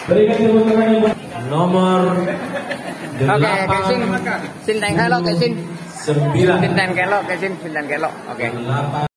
Berikan tepuk tangan yang nomor Oke, kesin. Sin teng kelok kesin. 9. Sin teng kelok kesin, sin teng kelok. Oke.